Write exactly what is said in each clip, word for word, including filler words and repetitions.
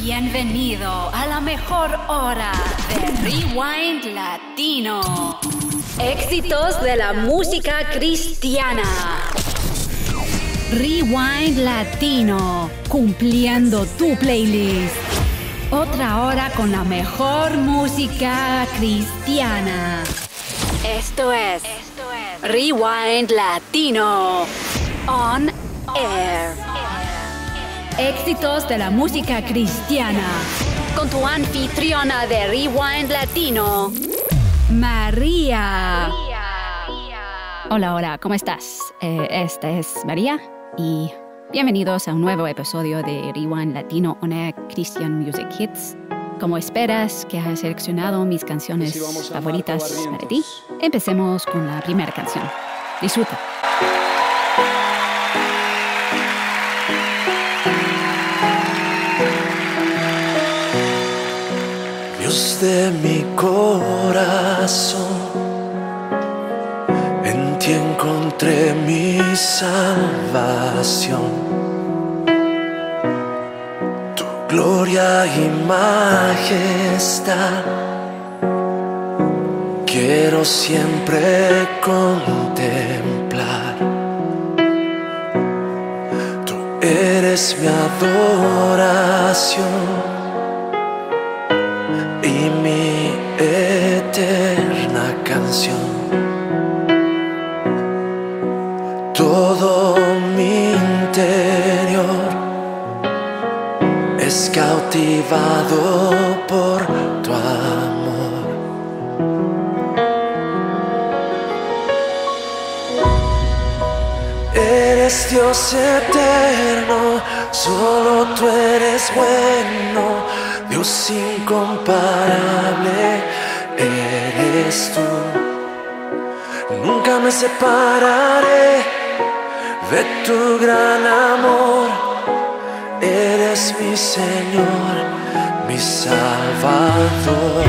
Bienvenido a la mejor hora de Rewind Latino. Éxitos de la música cristiana. Rewind Latino, cumpliendo tu playlist. Otra hora con la mejor música cristiana. Esto es, Esto es Rewind Latino On Air. Éxitos de la música cristiana. Con tu anfitriona de Rewind Latino, María. Hola, hola, ¿cómo estás? Eh, esta es María y bienvenidos a un nuevo episodio de Rewind Latino On Air Christian Music Hits. Como esperas que haya seleccionado mis canciones sí, favoritas para ti, empecemos con la primera canción. Disfruta. Dios de mi corazón, en ti encontré mi salvación. Tu gloria y majestad quiero siempre contemplar. Tú eres mi adoración y mi eterna canción. Todo mi interior es cautivado por tu amor. Eres Dios eterno, solo tú eres bueno. Dios incomparable eres tú. Nunca me separaré de tu gran amor. Eres mi Señor, mi Salvador.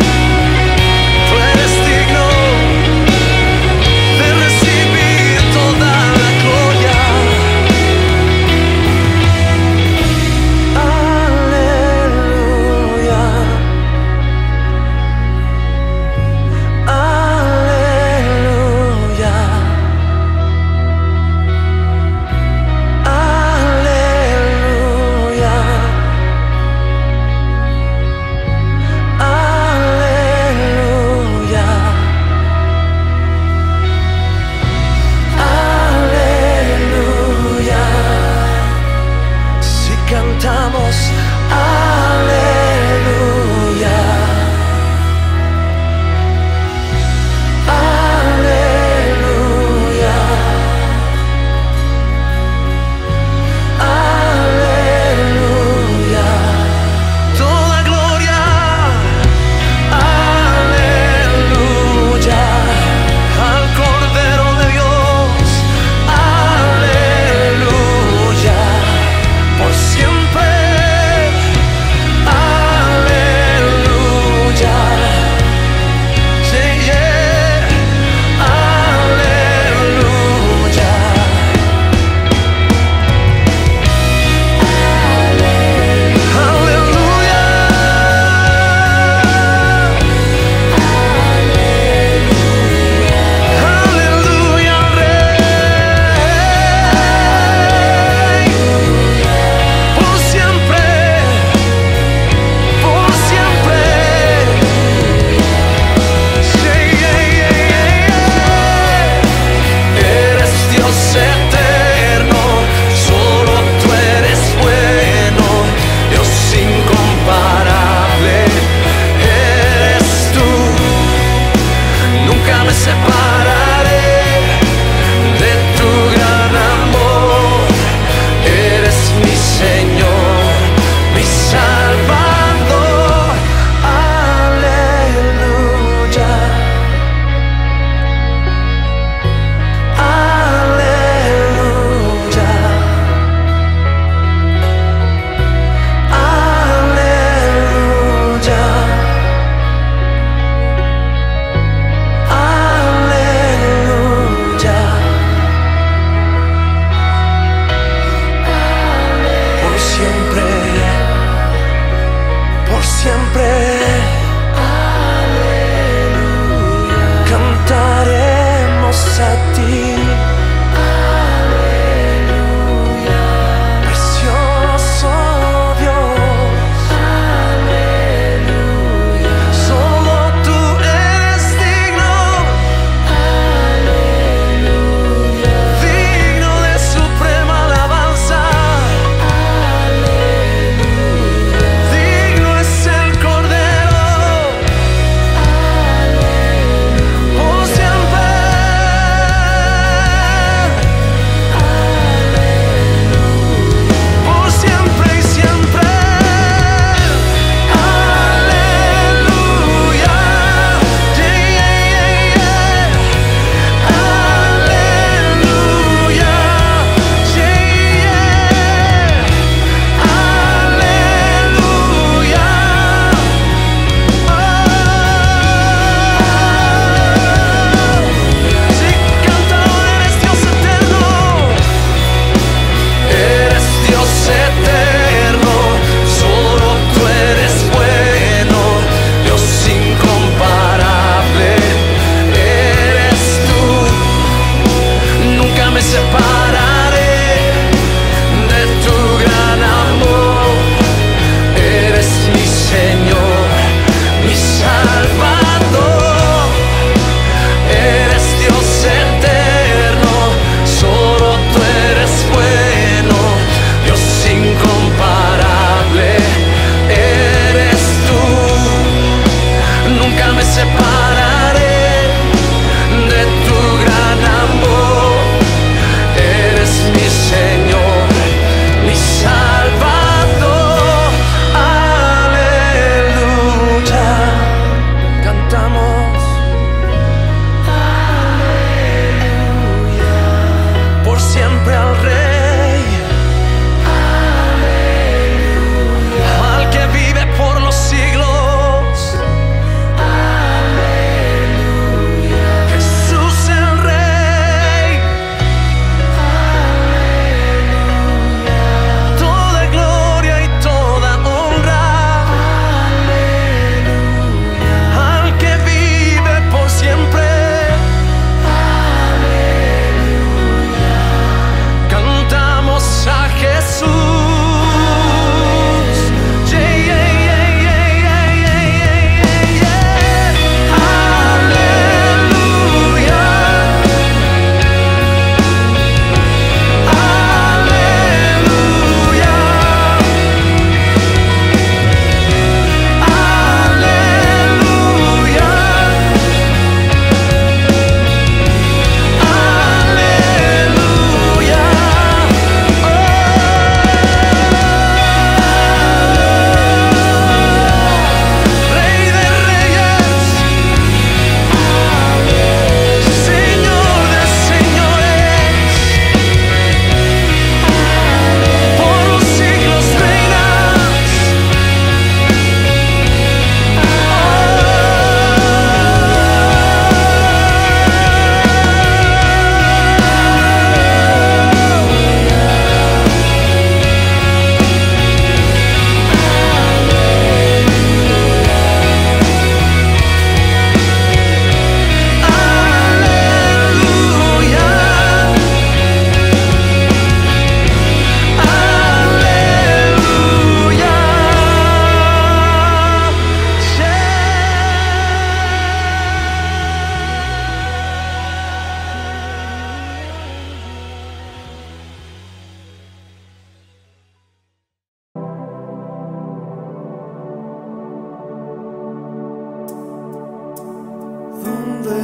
Todo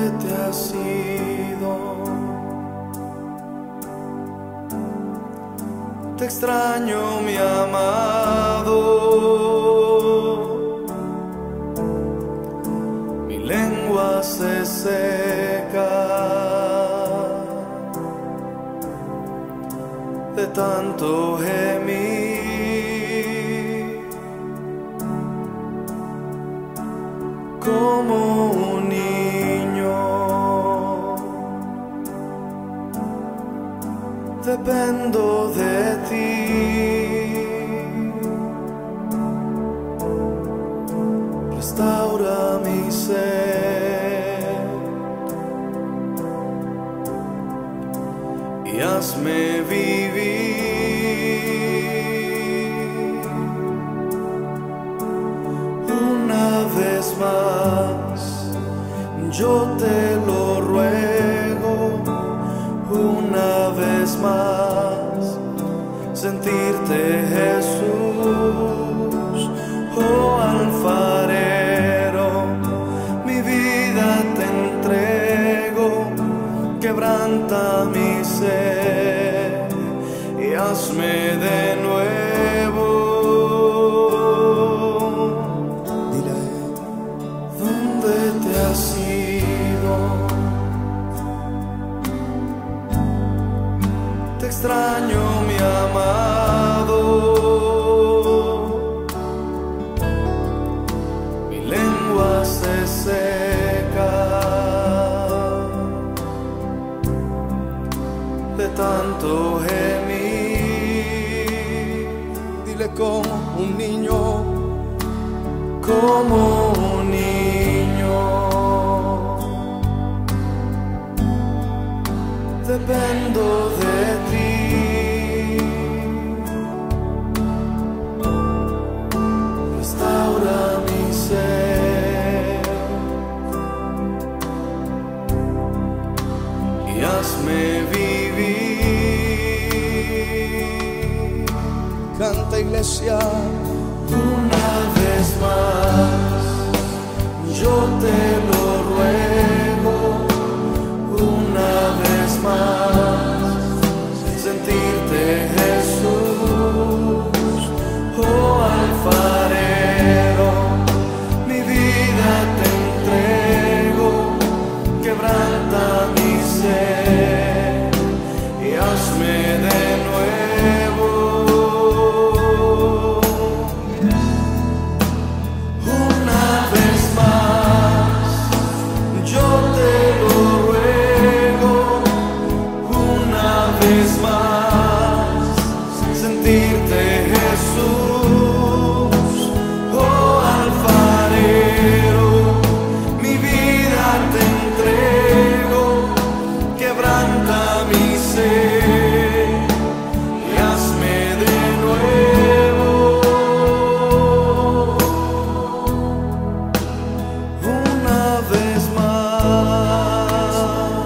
te has ido? Te extraño, mi amado. Mi lengua se seca de tanto gemir, como un niño. Dependo de ti. Restaura mi ser y hazme vivir una vez más. Yo te lo ruego, una vez más, sentirte, Jesús, oh alfarero. Mi vida te entrego, quebranta mi ser y hazme de nuevo. Dile, ¿dónde te has ido? Te extraño, mi amado. Mi lengua se seca de tanto gemir. Dile, como un niño, como un niño. Dependo de ti. Restaura mi ser y hazme vivir. Canta, iglesia, una vez más. Yo te lo ruego, una vez más, sentirte, Jesús, oh alfarero. Mi vida te entrego, quebranta mi ser y hazme de nuevo. Una vez más, yo te lo ruego, una vez más, sentirte, Jesús, oh alfarero. Mi vida te entrego, quebranta mi ser y hazme de nuevo. Una vez más.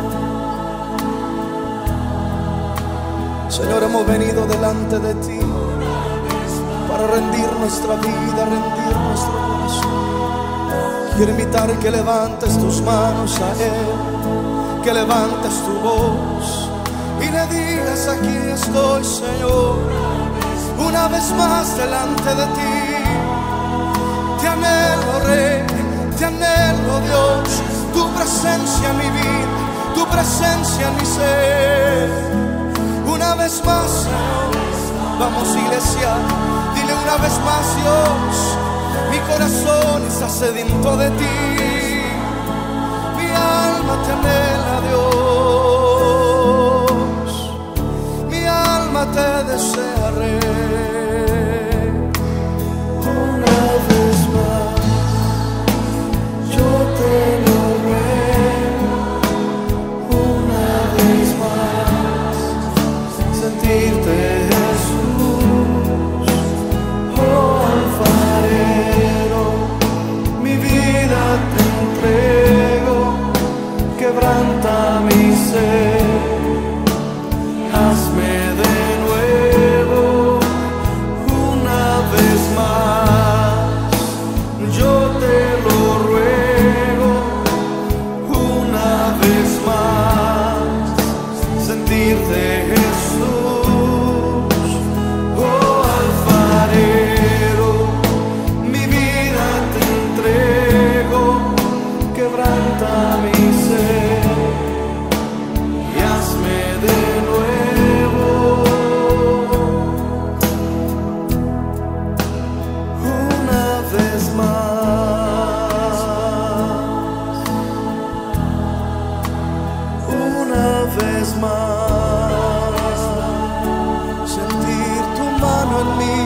Señor, hemos venido delante de ti para rendir nuestra vida, rendir nuestro corazón. Quiero invitar que levantes tus manos a Él, que levantes tu voz y le digas: aquí estoy, Señor, una vez más delante de ti. Te anhelo, Rey, te anhelo, Dios, tu presencia en mi vida, tu presencia en mi ser. Una vez más, Señor, vamos, iglesia, dile una vez más: Dios, mi corazón está sediento de ti, mi alma te anhela, Dios, mi alma te desea, Rey. Una vez más, yo te lo ruego, una vez más, sentirte, Jesús, oh alfarero. Mi vida te entrego, quebranta mi ser, hazme de nuevo. Una vez más, yo te lo ruego, una sentirte, Jesús, oh alfarero, mi vida te entrego, quebranta mi ser y hazme de nuevo una vez más, una vez más, sentir tu mano en mí,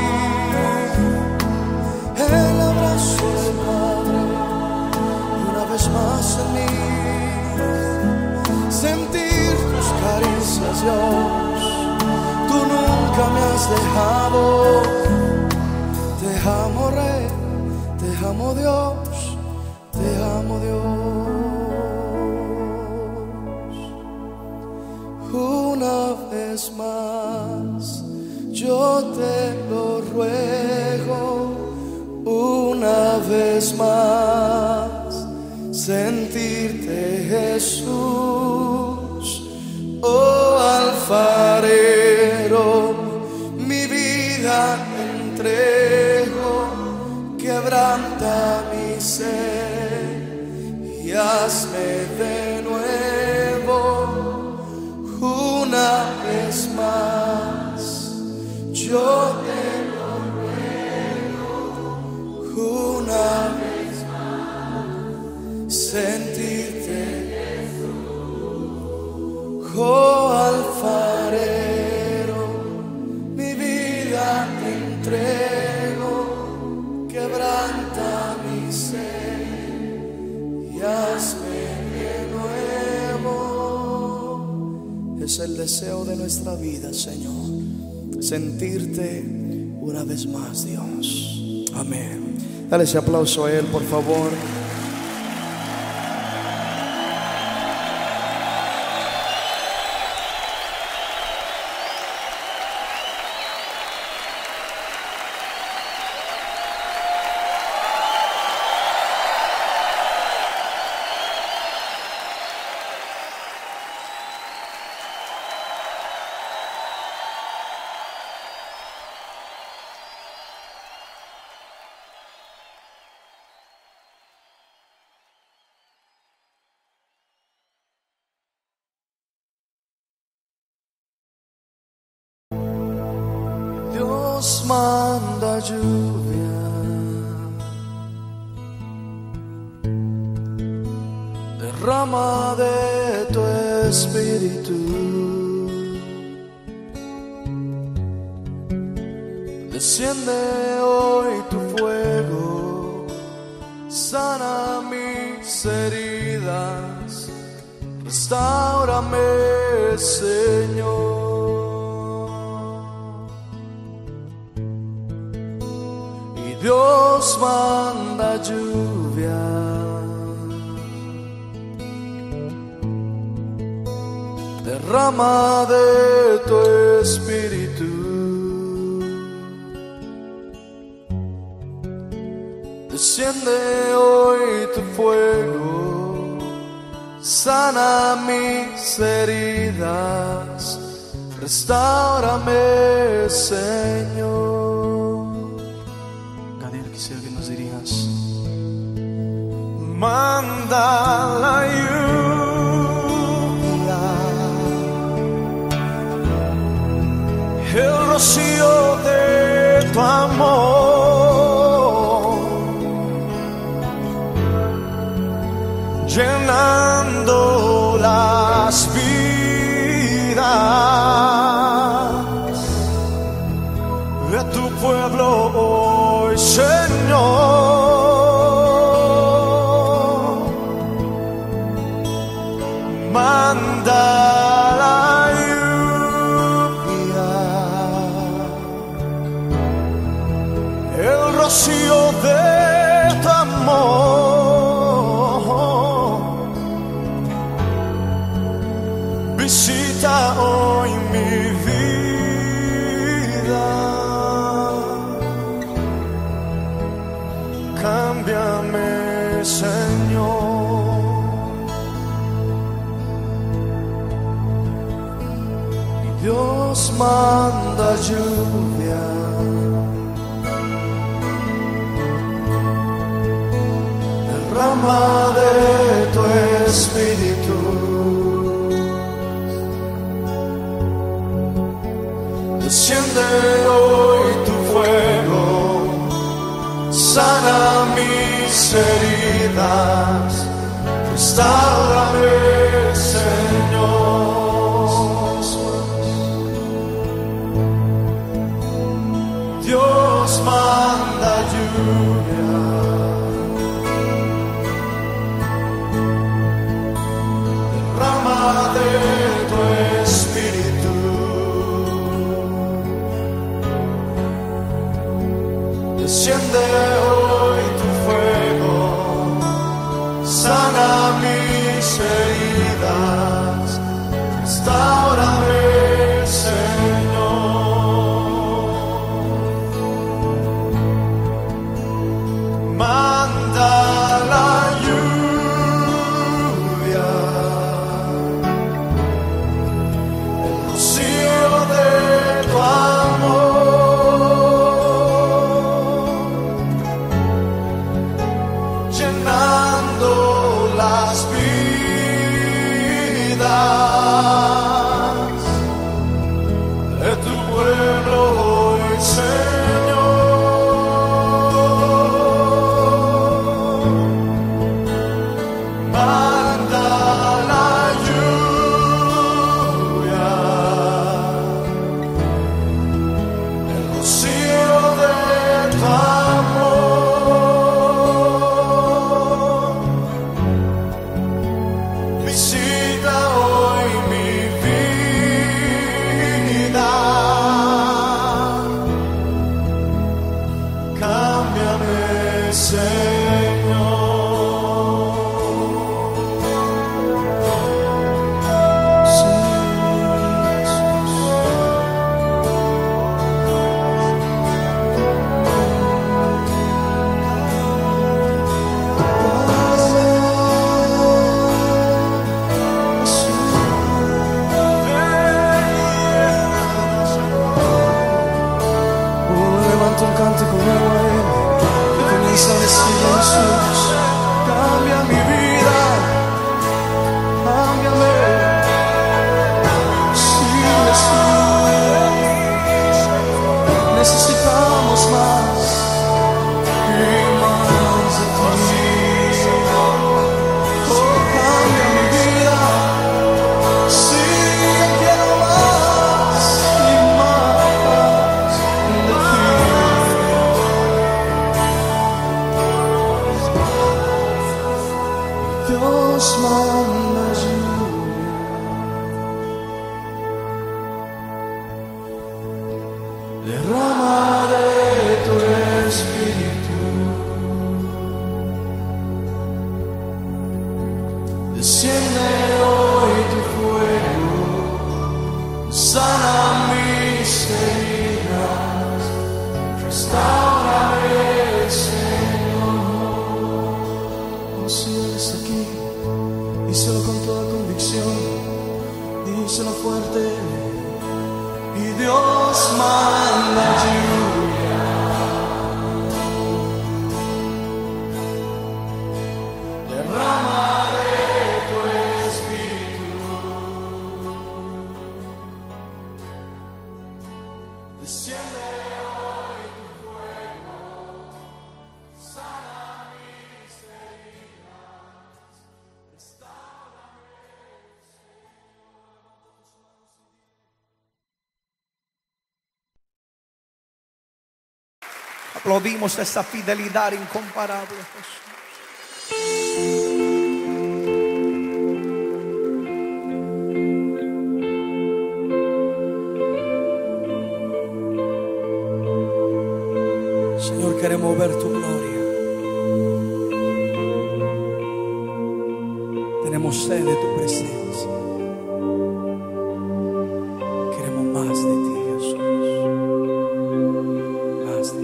el abrazo del Padre, una vez más en mí, sentir tus caricias, Dios, tú nunca me has dejado, te amo Rey, te amo Dios, te amo Dios. Una vez más, yo te lo ruego, una vez más, sentirte, Jesús, oh alfarero, mi vida entrego, quebranta mi ser y hazme de nuevo una vez más, yo te lo ruego, una vez más, sentirte, oh alfarero, mi vida te entrego, quebranta mi ser y hazme de nuevo. Es el deseo de nuestra vida, Señor, sentirte una vez más, Dios. Amén. Dale ese aplauso a Él, por favor. Dios manda lluvia, derrama de tu espíritu, desciende hoy tu fuego, sana mis heridas, restáurame, Señor. Dios manda lluvia, derrama de tu espíritu, desciende hoy tu fuego, sana mis heridas, restáurame, Señor. Quisiera que nos dirías: manda la lluvia, el rocío de tu amor, llenando las vidas de tu pueblo hoy, Señor. Manda la lluvia, el rocío de tu amor, visita hoy mi vida, cámbiame, Señor. Dios manda lluvia, derrama de tu espíritu, desciende hoy tu fuego, sana mis heridas, restáurame, Señor. Dios manda lluvia, derrama de tu espíritu, desciende hoy tu fuego, sana mis heridas, restáurame, Señor. Manda la lluvia, el rocío de tu amor, llenando las vidas de tu pueblo hoy, Señor. Dios manda lluvia, derrama de tu espíritu, desciende hoy tu fuego, sana mis heridas, restáurame, Señor. Oh, si eres aquí, díselo con toda convicción, díselo fuerte. Y Dios manda lluvia, derrama de tu espíritu, desciende hoy tu fuego, sana mis heridas, restáurame. Aplaudimos esta fidelidad incomparable, Jesús. Señor, queremos ver tu gloria. Tenemos sed de tu presencia. Queremos más de ti, Jesús. Más de ti.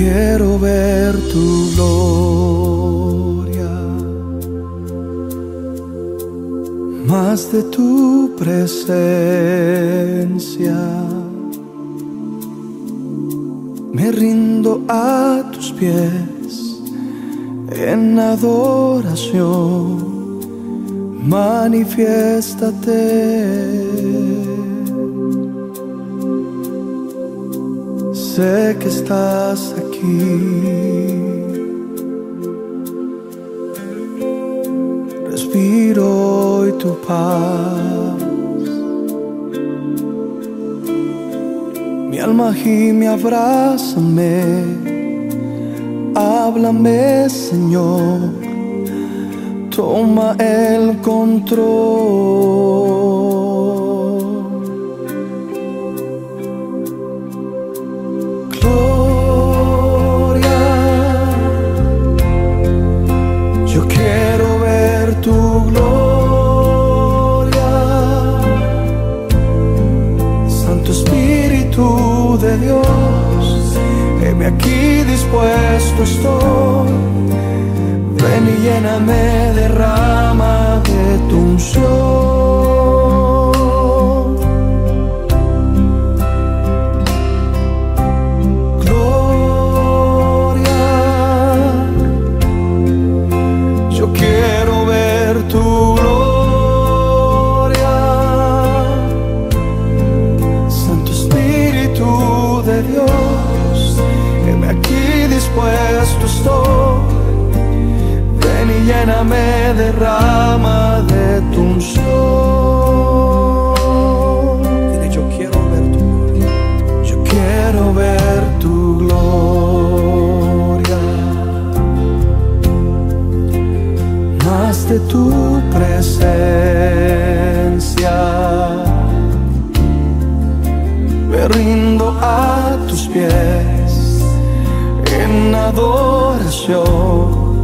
quiero ver tu gloria, más de tu presencia. Me rindo a tus pies en adoración, manifiéstate. Sé que estás aquí, respiro hoy tu paz. Mi alma gime, abrázame, háblame, Señor, toma el control. Gloria, yo quiero ver tu gloria. Santo Espíritu de Dios, heme aquí, dispuesto estoy. Ven y lléname, derrama de tu unción. Gloria, yo quiero ver tu gloria. Santo Espíritu de Dios, heme aquí, dispuesto estoy. Lléname, derrama de tu unción. Dile, yo quiero ver tu gloria. Yo quiero ver tu gloria, más de tu presencia. Me rindo a tus pies en adoración,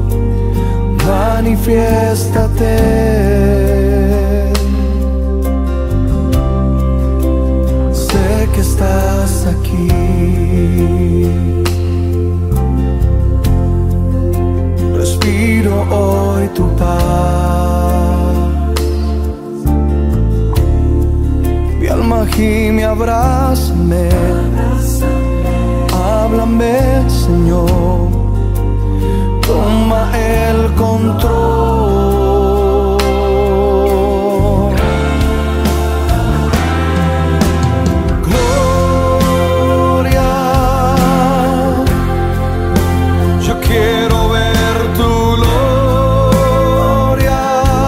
manifiéstate. Sé que estás aquí, respiro hoy tu paz. Mi alma gime, abrázame, háblame, Señor, toma el control. Gloria, yo quiero ver tu gloria.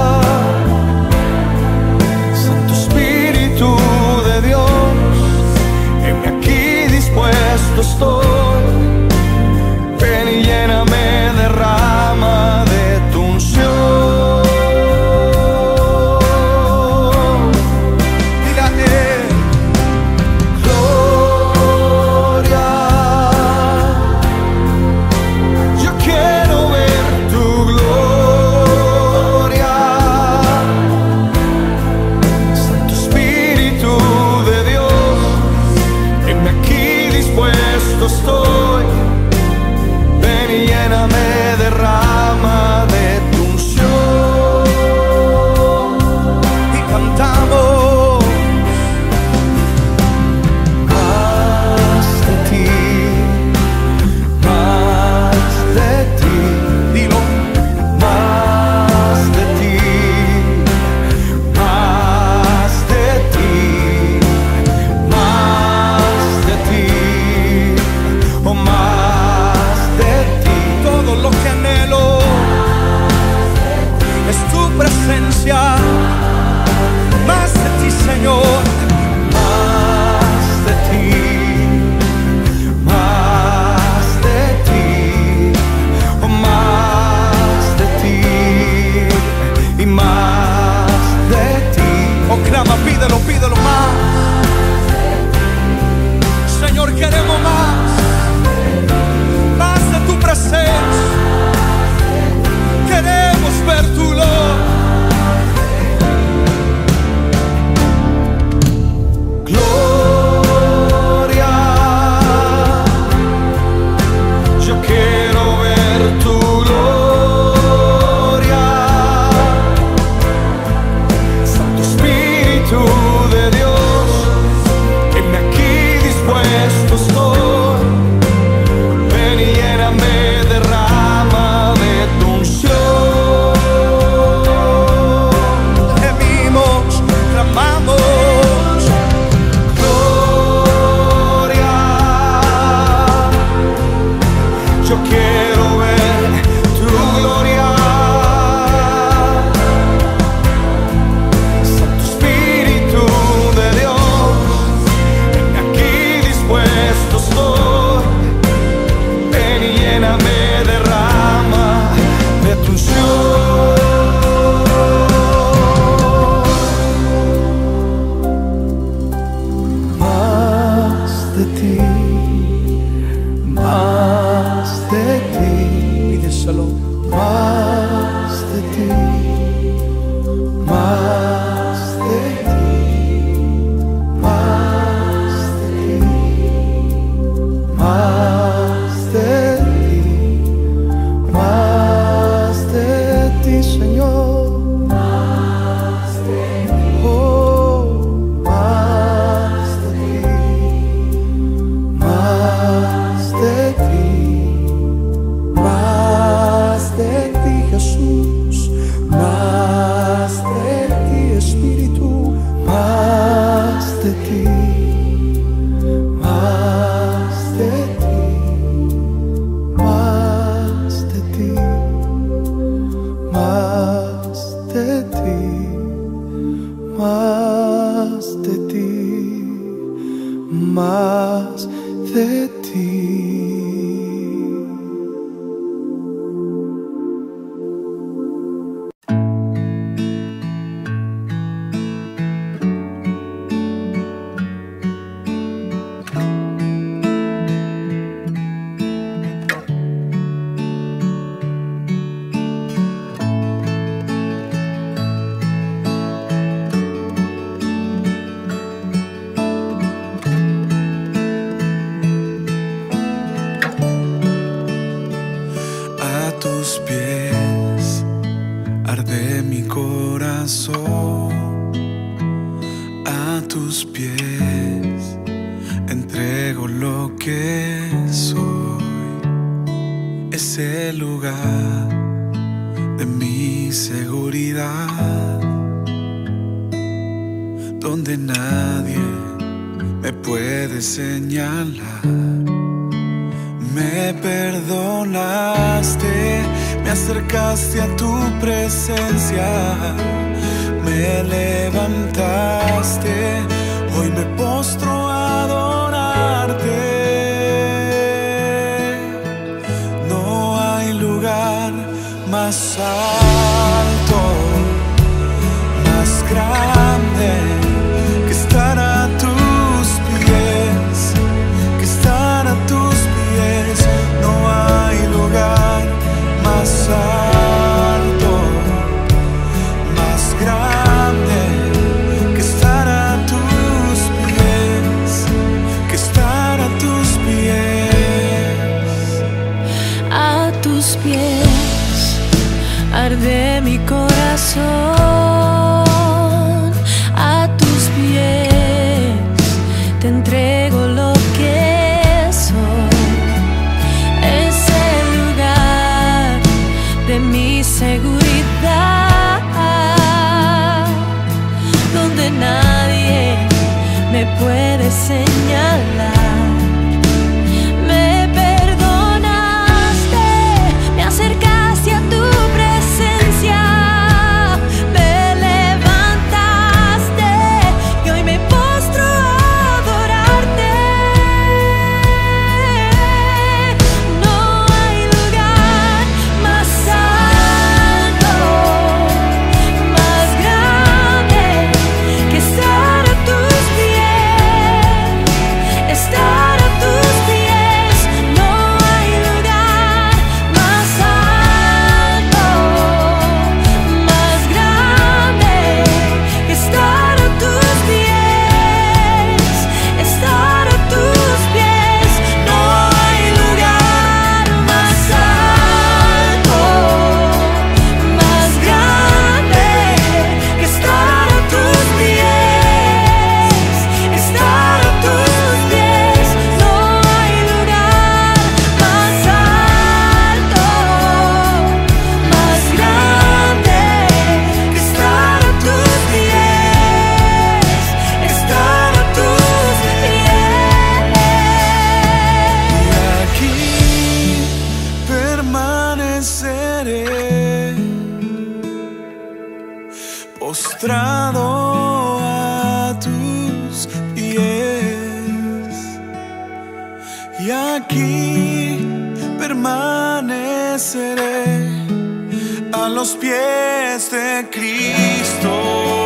Santo Espíritu de Dios, heme aquí, dispuesto estoy. Ven y lléname, derrama de tu unción. Dile a Él, gloria, yo quiero ver tu gloria. Santo Espíritu de Dios, heme aquí, dispuesto estoy. Ven y lléname, derrama de tu unción. Y cantamos más de ti, más de ti. Dilo, más de ti, más de ti, más de ti, oh, más de ti. Todo lo que anhelo es tu presencia, más de ti, Señor, más de ti, más de ti, oh, más de ti y más de ti. Oh, clama, pídelo, pídelo más. Señor, queremos más, más de tu presencia. Queremos ver tu gloria. Gloria, más de ti, más de ti. A tu presencia me levantaste, hoy me postro a adorarte. No hay lugar más alto, más grande que estar a tus pies, que estar a tus pies. No hay lugar más alto, arde mi corazón, a tus pies te entrego lo que soy. Es el lugar de mi seguridad, donde nadie me puede señalar. Postrado a tus pies, y aquí permaneceré a los pies de Cristo.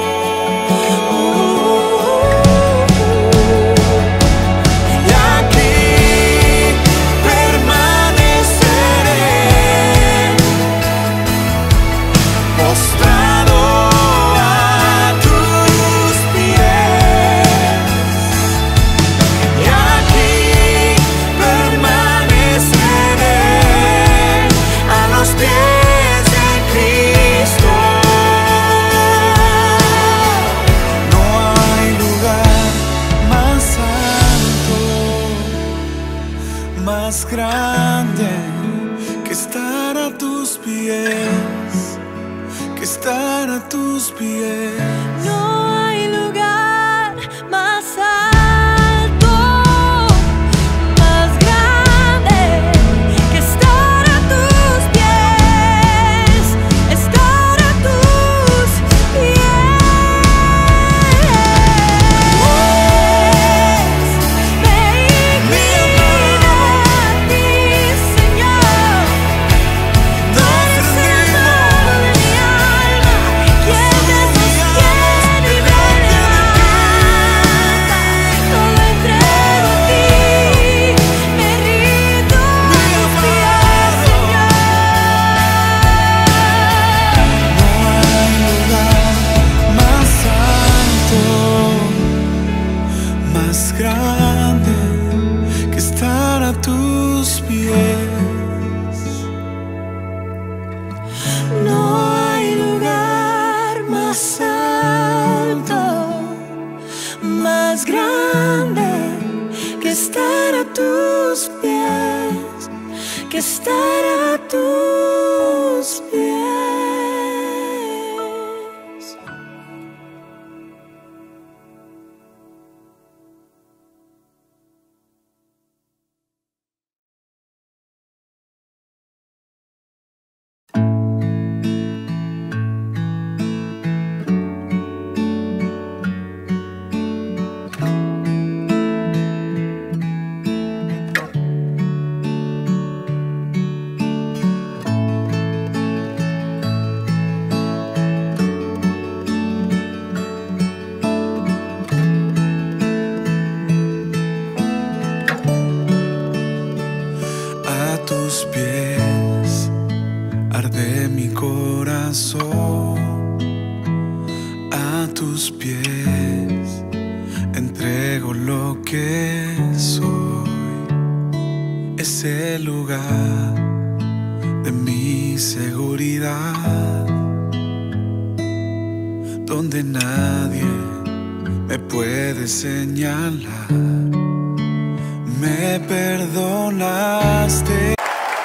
Más grande que estar a tus pies, que estar a tus pies. No hay lugar más alto, más grande que estar a tus pies, estar a tus pies. más grande que estar a tus pies. No hay lugar más alto, más grande que estar a tus pies, que estar a tus pies. A tus pies entrego lo que soy, ese lugar de mi seguridad, donde nadie me puede señalar. Me perdonaste.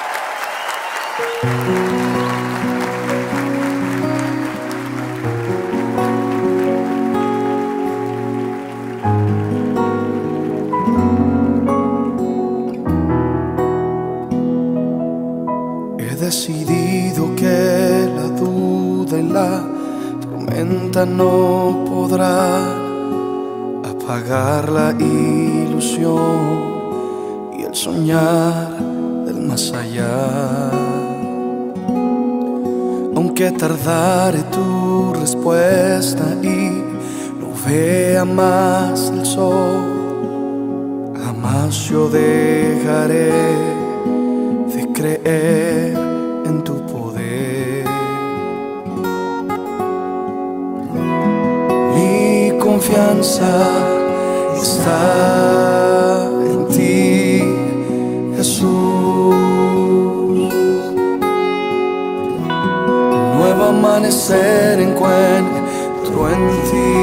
He decidido que la duda y la tormenta no podrán apagar la ilusión y el soñar del más allá. Aunque tardare tu respuesta y no vea más el sol, jamás yo dejaré de creer en tu poder. Mi confianza está en ti, Jesús. Un nuevo amanecer encuentro en ti.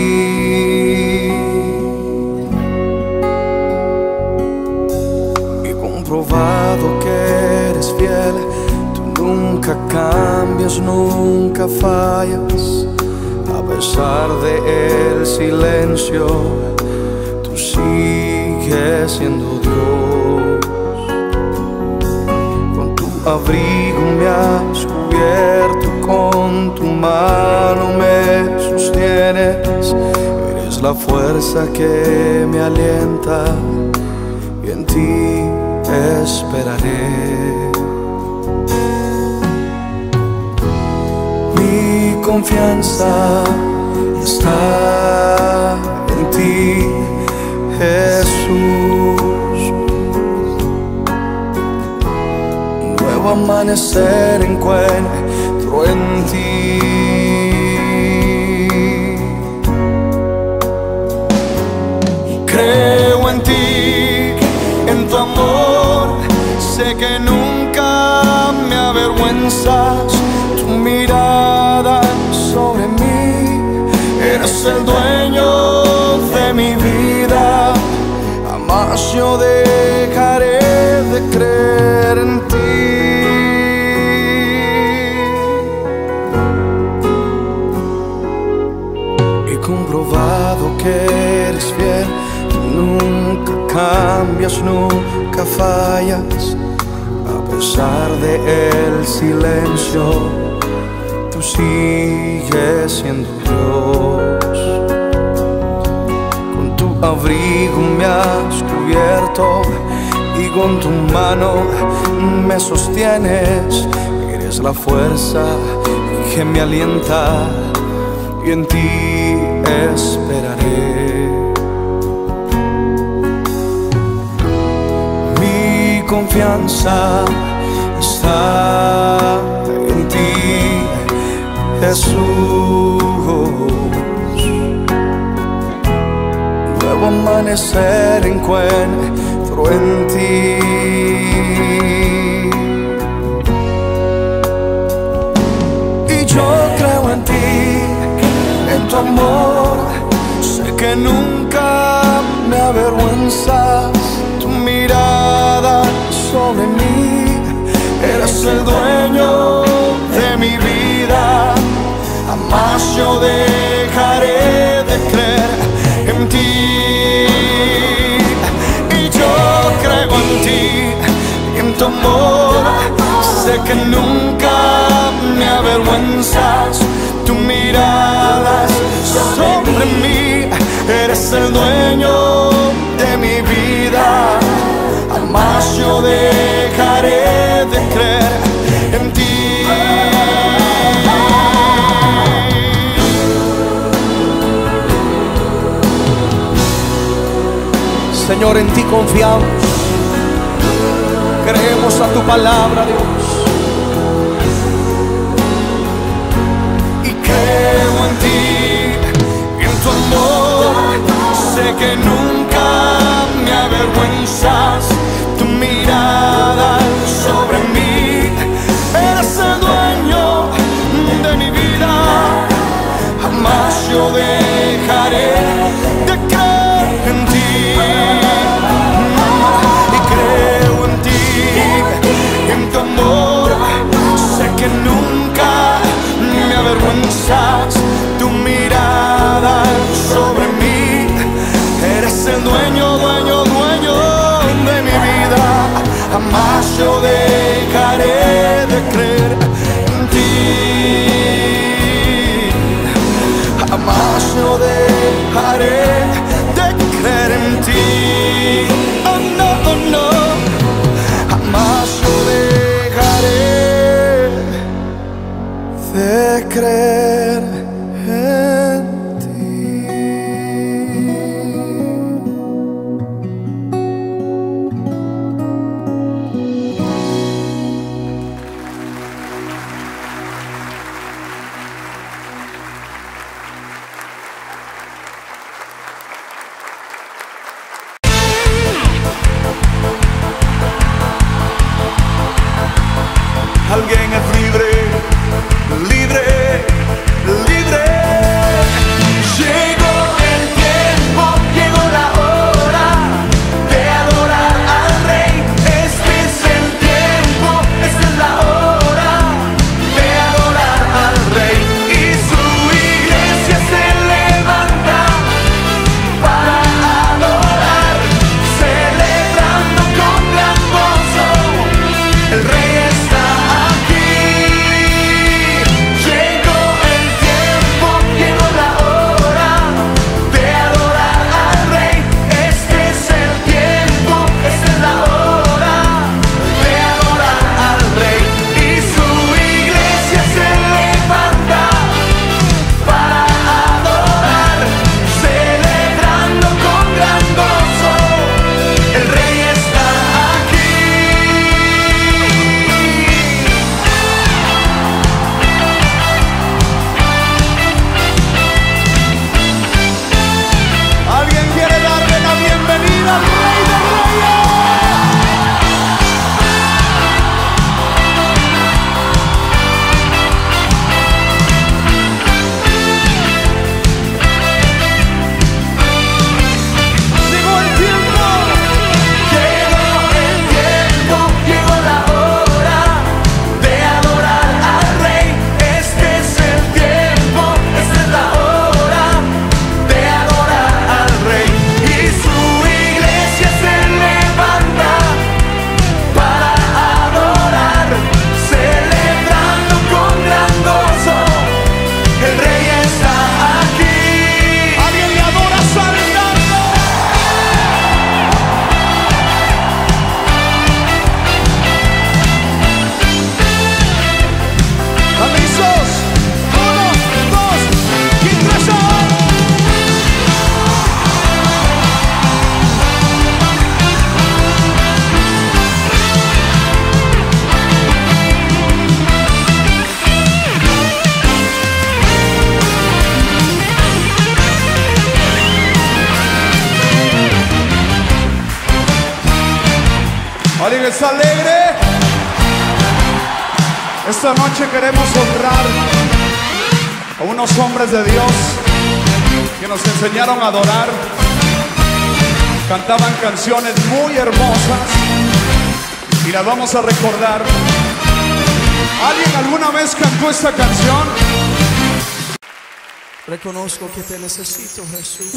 He comprobado que eres fiel, tú nunca cambias, nunca fallas. A pesar del silencio, tú sigues siendo Dios. Con tu abrigo me has cubierto, con tu mano me sostienes. Eres la fuerza que me alienta y en ti esperaré. Mi confianza está en ti, Jesús. Un nuevo amanecer encuentro en ti. Creo en ti, en tu amor. Sé que nunca me avergüenzas. Tu mirada sobre mí, eres el dueño de mi vida. Jamás yo dejaré de creer en ti. He comprobado que eres fiel, tú nunca cambias, nunca fallas. A pesar del silencio, tú sigues siendo Dios. Con tu abrigo me has cubierto y con tu mano me sostienes. Eres la fuerza que me alienta y en ti esperaré. Mi confianza está en ti, Jesús. Nuevo nuevo amanecer encuentro en ti. Y yo creo en ti, en tu amor. Sé que nunca me avergüenzas. Tu mirada sobre mí, eres el dueño de mi vida. Jamás yo dejaré de creer en ti. Y yo creo en ti, en tu amor. Sé que nunca me avergüenzas. Tu mirada sobre mí, eres el dueño de mi vida. Jamás yo dejaré de creer en ti. Señor, en ti confiamos, creemos a tu palabra, Dios, y creo en ti, en tu amor. Sé que nunca me avergüenzas. Tu mirada sobre mí, eres el dueño de mi vida. Jamás yo dejaré de creer en ti. Y creo en ti, en tu amor. Sé que nunca me avergüenzas. Tu mirada sobre mí, eres el dueño, dueño, dueño de mi vida. Jamás yo dejaré de creer en ti. Jamás yo dejaré de creer en ti. Oh no, oh no. Jamás yo dejaré de creer en ti. Alguien es libre, libre, está alegre. Esta noche queremos honrar a unos hombres de Dios que nos enseñaron a adorar. Cantaban canciones muy hermosas y las vamos a recordar. ¿Alguien alguna vez cantó esta canción? Reconozco que te necesito, Jesús.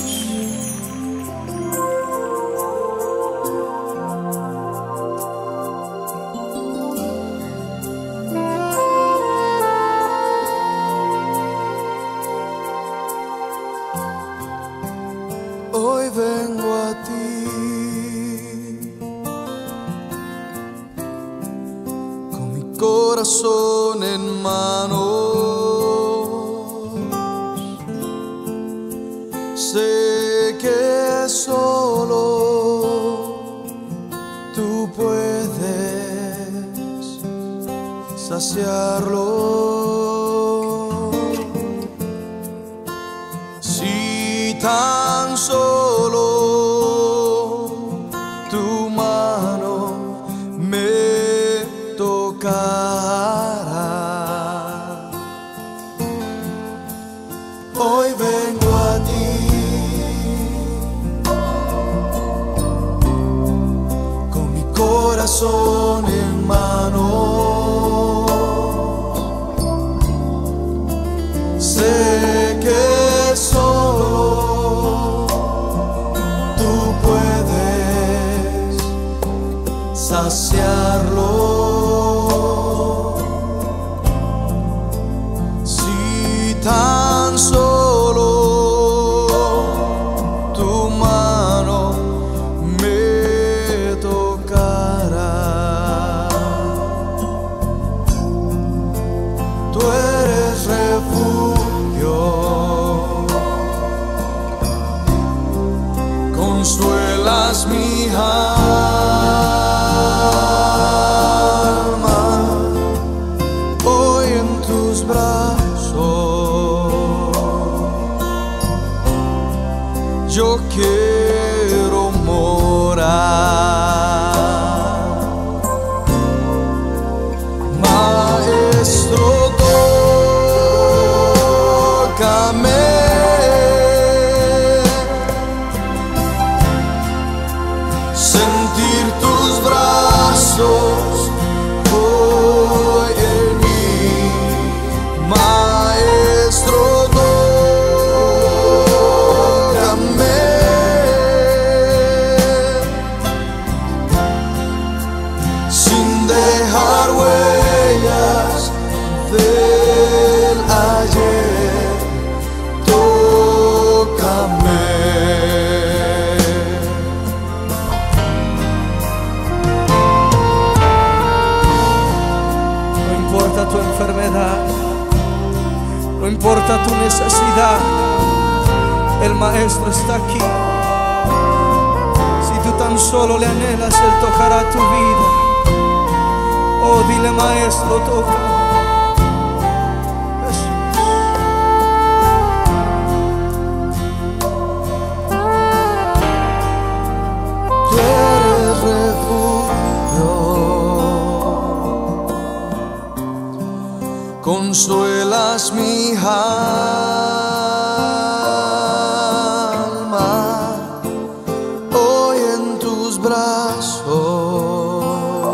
Hoy vengo a ti con mi corazón en manos. Sé que solo tú puedes saciarlo. Si tan solo tu mano me tocará. Hoy vengo a ti con mi corazón en mano. Sé que solo tú puedes saciarlo. Si tan solo tu mano me tocará. Tú eres refugio, consuelas mi alma. Hoy en tus brazos yo quiero morar. Maestro, tócame. Sentir tus brazos hoy en mí. Maestro, tócame. Sin dejar huellas del ayer, tócame. No importa tu enfermedad, no importa tu necesidad, el Maestro está aquí. Si tú tan solo le anhelas, Él tocará tu vida. Oh, dile, Maestro, toca. Tú eres refugio, consuelas mi alma. Hoy en tus brazos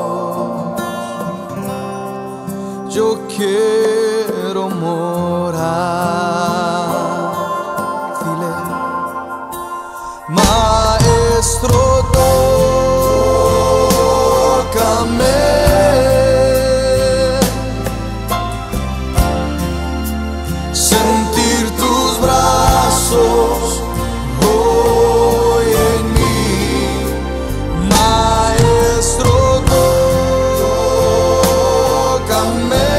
yo quiero morar. Dile, Maestro, tócame. Sentir tus brazos hoy en mí. Maestro, tócame.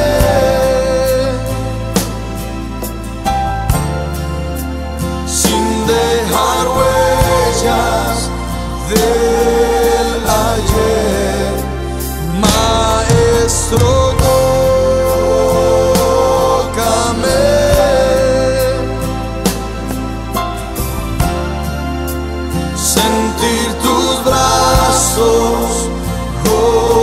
Sin dejar huellas del ayer. Maestro, tócame. Sentir tus brazos oh,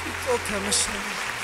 Tócame, Señor.